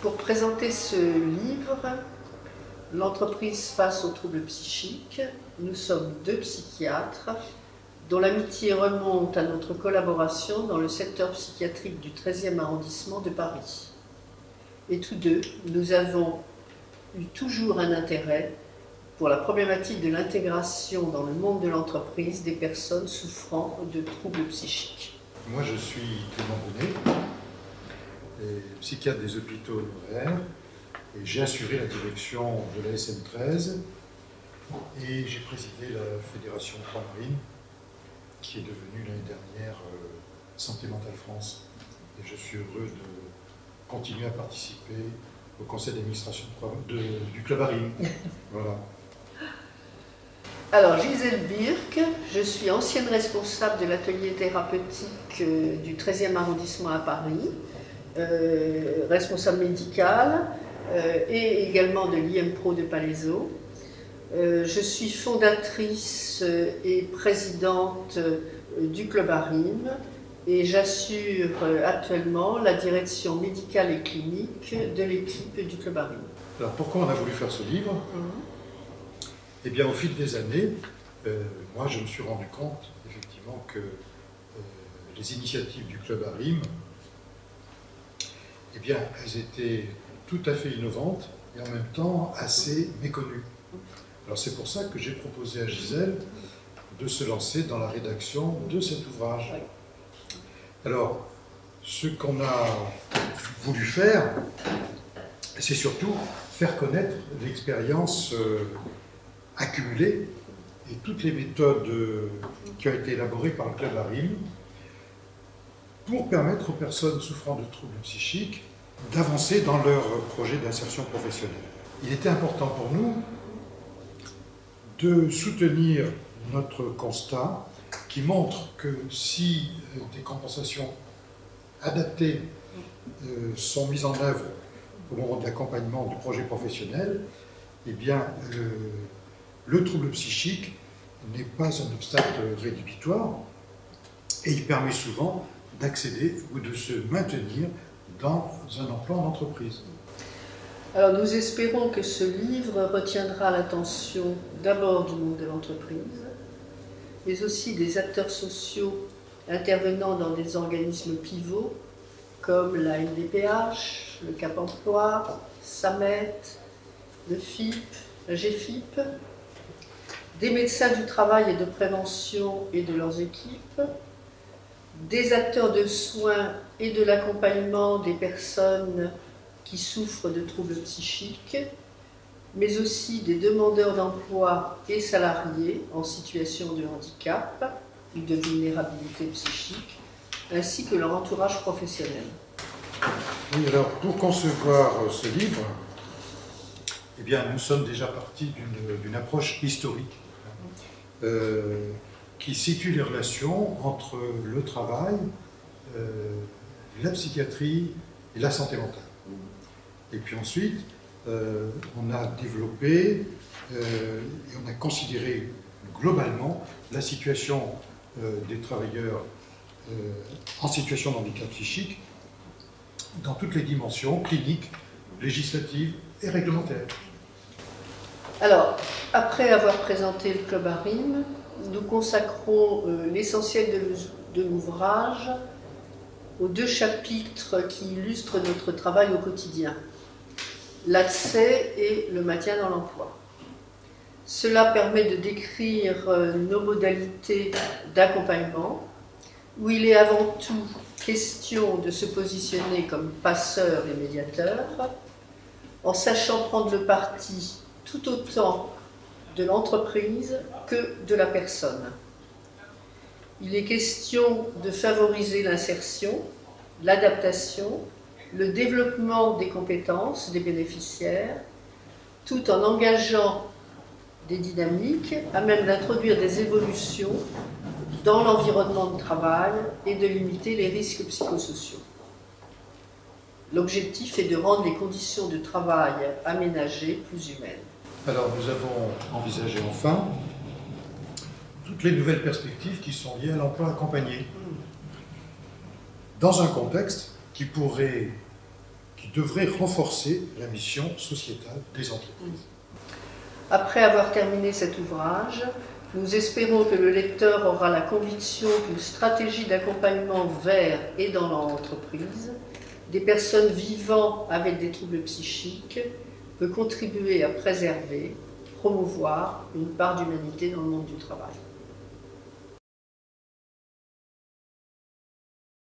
Pour présenter ce livre, L'entreprise face aux troubles psychiques, nous sommes deux psychiatres dont l'amitié remonte à notre collaboration dans le secteur psychiatrique du 13e arrondissement de Paris. Et tous deux, nous avons eu toujours un intérêt pour la problématique de l'intégration dans le monde de l'entreprise des personnes souffrant de troubles psychiques. Moi, je suis Clément Bonnet, psychiatre des hôpitaux honoraires, et j'ai assuré la direction de la SM13 et j'ai présidé la Fédération Ultramarine, qui est devenue l'année dernière Santé Mentale France. Et je suis heureux de continuer à participer au conseil d'administration du Club Arim. Voilà. Alors, Gisèle Birk, je suis ancienne responsable de l'atelier thérapeutique du 13e arrondissement à Paris, responsable médicale et également de l'IMPRO de Palaiseau. Je suis fondatrice et présidente du Club Arim et j'assure actuellement la direction médicale et clinique de l'équipe du Club Arim. Alors, pourquoi on a voulu faire ce livre? Eh bien, au fil des années, moi, je me suis rendu compte, effectivement, que les initiatives du Club Arim, eh bien, elles étaient tout à fait innovantes et en même temps assez méconnues. Alors, c'est pour ça que j'ai proposé à Gisèle de se lancer dans la rédaction de cet ouvrage. Alors, ce qu'on a voulu faire, c'est surtout faire connaître l'expérience accumulée et toutes les méthodes qui ont été élaborées par le Club Arim pour permettre aux personnes souffrant de troubles psychiques d'avancer dans leur projet d'insertion professionnelle. Il était important pour nous de soutenir notre constat qui montre que si des compensations adaptées sont mises en œuvre au moment de l'accompagnement du projet professionnel, eh bien, le trouble psychique n'est pas un obstacle rédhibitoire et il permet souvent d'accéder ou de se maintenir dans un emploi en entreprise. Alors nous espérons que ce livre retiendra l'attention d'abord du monde de l'entreprise, mais aussi des acteurs sociaux intervenant dans des organismes pivots comme la MDPH, le Cap Emploi, SAMET, le FIP, la GFIP, des médecins du travail et de prévention et de leurs équipes, des acteurs de soins et de l'accompagnement des personnes qui souffrent de troubles psychiques, mais aussi des demandeurs d'emploi et salariés en situation de handicap ou de vulnérabilité psychique, ainsi que leur entourage professionnel. Oui, alors pour concevoir ce livre, eh bien, nous sommes déjà partis d'une approche historique qui situe les relations entre le travail, la psychiatrie et la santé mentale. Et puis ensuite, on a développé et on a considéré globalement la situation des travailleurs en situation de handicap psychique dans toutes les dimensions cliniques, législatives et réglementaires. Alors, après avoir présenté le Club Arim, nous consacrons l'essentiel de l'ouvrage aux deux chapitres qui illustrent notre travail au quotidien, l'accès et le maintien dans l'emploi. Cela permet de décrire nos modalités d'accompagnement, où il est avant tout question de se positionner comme passeur et médiateur, en sachant prendre le parti tout autant de l'entreprise que de la personne. Il est question de favoriser l'insertion, l'adaptation, le développement des compétences des bénéficiaires, tout en engageant des dynamiques à même d'introduire des évolutions dans l'environnement de travail et de limiter les risques psychosociaux. L'objectif est de rendre les conditions de travail aménagées plus humaines. Alors nous avons envisagé enfin toutes les nouvelles perspectives qui sont liées à l'emploi accompagné, dans un contexte qui pourrait qui devrait renforcer la mission sociétale des entreprises. Après avoir terminé cet ouvrage, nous espérons que le lecteur aura la conviction qu'une stratégie d'accompagnement vers et dans l'entreprise des personnes vivant avec des troubles psychiques peut contribuer à préserver, promouvoir une part d'humanité dans le monde du travail.